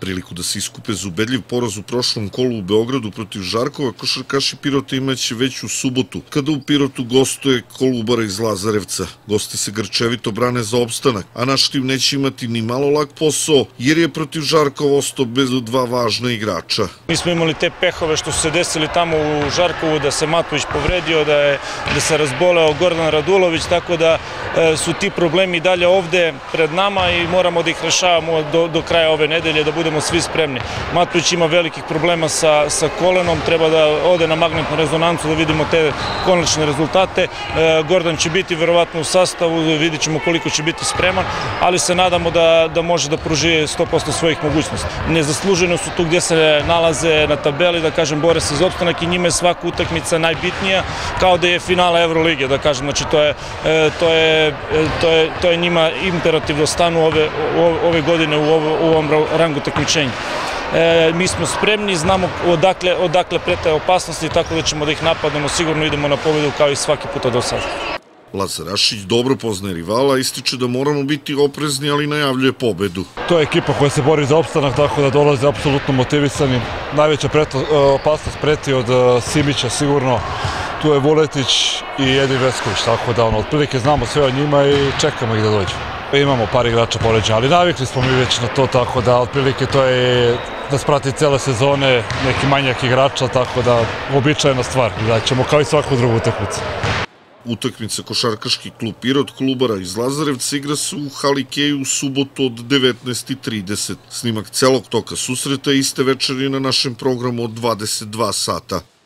Priliku da se iskupe za ubedljiv poraz u prošlom kolu u Beogradu protiv Žarkova, košarkaši Pirota imaće već u subotu, kada u Pirotu gostuje Kolubara iz Lazarevca. Gosti se grčevito brane za opstanak, a naš tim neće imati ni malo lak posao, jer je protiv Žarkova ostao bez dva važna igrača. Mi smo imali te pehove što su se desili tamo u Žarkovu, da se Matović povredio, da se razboleo Gordan Radulović, tako da su ti problemi dalje ovde pred nama i moramo da ih rešavamo do kraja ove nedelje, da budemo svi spremni. Matović ima velikih problema sa kolenom, treba da ode na magnetnu rezonancu da vidimo te konačne rezultate. Gordan će biti verovatno u sastavu, vidit ćemo koliko će biti spreman, ali se nadamo da može da pruži 100% svojih mogućnosti. Nezasluženo su tu gdje se nalaze na tabeli, da kažem, bore se za opstanak i njima je svaka utakmica najbitnija, kao da je finala Evrolige, da kažem. Znači, to je njima imperativ da stanu ove godine u ovom rangu takmičenja. Mi smo spremni, znamo odakle prete opasnosti, tako da ćemo da ih napadnemo, sigurno idemo na pobedu kao i svaki puta do sada. Lazarašić dobro poznaje rivala, ističe da moramo biti oprezni, ali najavljuje pobedu. To je ekipa koja se bori za opstanak, tako da dolaze apsolutno motivisani. Najveća opasnost preti od Simića sigurno. Tu je Vuletić i Edin Vesković, tako da otprilike znamo sve o njima i čekamo ih da dođu. Imamo par igrača poređena, ali navikli smo mi već na to, tako da otprilike to je da sprati cele sezone neki manjak igrača, tako da uobičajena stvar. Da ćemo kao i svaku drugu utakmicu. Utakmica košarkaški klub Pirot Kolubara iz Lazarevca igra se u hali Keju u subotu od 19:30. Snimak celog toka susreta iste večeri na našem programu od 22 sata.